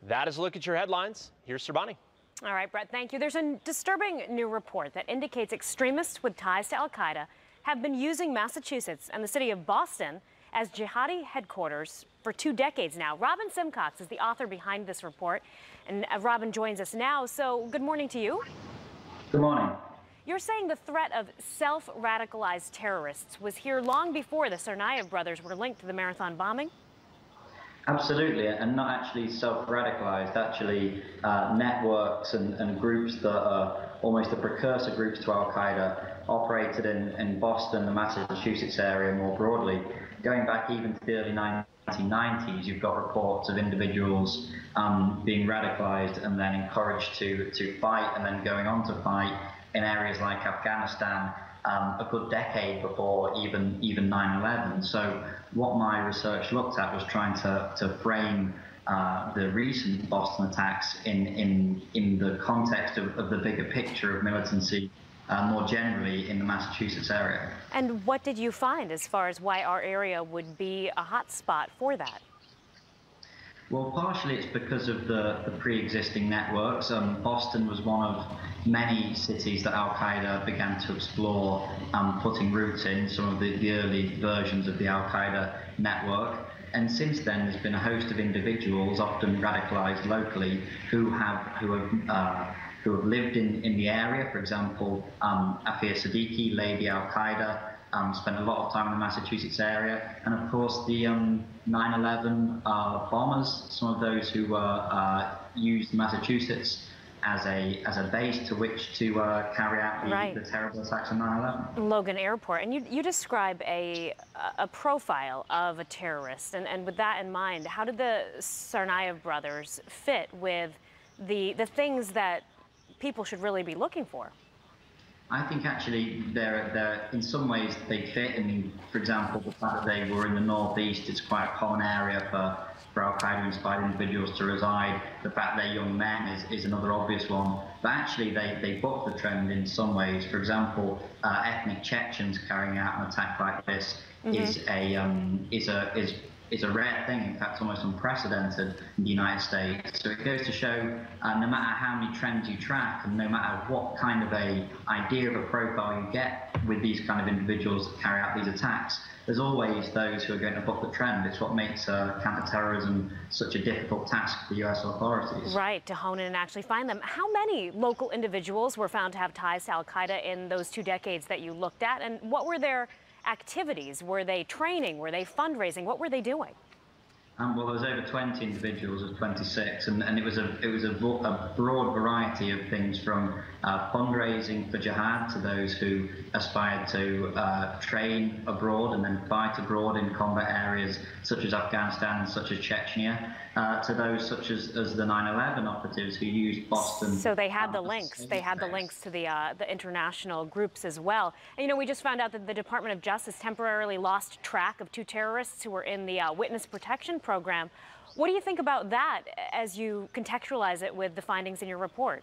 That is a look at your headlines. Here's Serbani. All right, Brett, thank you. There's a disturbing new report that indicates extremists with ties to al-Qaeda have been using Massachusetts and the city of Boston as jihadi headquarters for 2 decades now. Robin Simcox is the author behind this report, and Robin joins us now. So good morning to you. Good morning. You're saying the threat of self-radicalized terrorists was here long before the Tsarnaev brothers were linked to the Marathon bombing? Absolutely, and not actually self-radicalized, actually networks and groups that are almost the precursor groups to al-Qaeda operated in Boston, the Massachusetts area more broadly. Going back even to the early 1990s, you've got reports of individuals being radicalized and then encouraged to fight and then going on to fight in areas like Afghanistan a good decade before even 9/11. So what my research looked at was trying to frame the recent Boston attacks in the context of the bigger picture of militancy more generally in the Massachusetts area. And what did you find as far as why our area would be a hot spot for that? Well, partially it's because of the pre-existing networks. Boston was one of many cities that al-Qaeda began to explore, putting roots in some of the early versions of the al-Qaeda network. And since then, there's been a host of individuals, often radicalized locally, who have lived in the area. For example, Afia Siddiqui, Lady al-Qaeda, spent a lot of time in the Massachusetts area, and of course the 9/11 bombers, some of those who used Massachusetts as a base to which to carry out the terrible attacks on 9/11. Logan Airport, and you describe a profile of a terrorist, and with that in mind, how did the Tsarnaev brothers fit with the things that people should really be looking for? I think actually they're in some ways they fit. I mean, for example, the fact that they were in the northeast is quite a common area for al-Qaeda inspired individuals to reside. The fact they're young men is another obvious one. But actually they buck the trend in some ways. For example, ethnic Chechens carrying out an attack like this is a rare thing, in fact almost unprecedented in the United States. So it goes to show no matter how many trends you track and no matter what kind of a idea of a profile you get with these kind of individuals that carry out these attacks, there's always those who are going to buck the trend. It's what makes counterterrorism such a difficult task for the US authorities. Right, to hone in and actually find them. How many local individuals were found to have ties to al-Qaeda in those 2 decades that you looked at, and what were their activities? Were they training? Were they fundraising? What were they doing? Well, there was over 20 individuals, it was 26, and it was a broad variety of things, from fundraising for jihad to those who aspired to train abroad and then fight abroad in combat areas such as Afghanistan and such as Chechnya, to those such as the 9/11 operatives who used Boston. So they had the links. They had the links to the international groups as well. And, you know, we just found out that the Department of Justice temporarily lost track of 2 terrorists who were in the witness protection program. What do you think about that as you contextualize it with the findings in your report?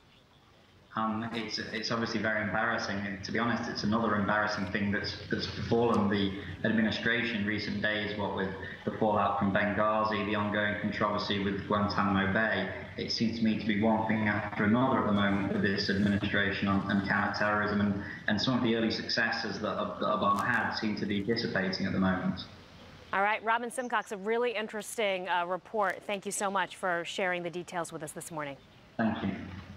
It's obviously very embarrassing, and to be honest, it's another embarrassing thing that's befallen the administration in recent days. What with the fallout from Benghazi, the ongoing controversy with Guantanamo Bay, it seems to me to be one thing after another at the moment with this administration on counterterrorism, and some of the early successes that Obama had seem to be dissipating at the moment. All right, Robin Simcox, a really interesting report. Thank you so much for sharing the details with us this morning. Thank you.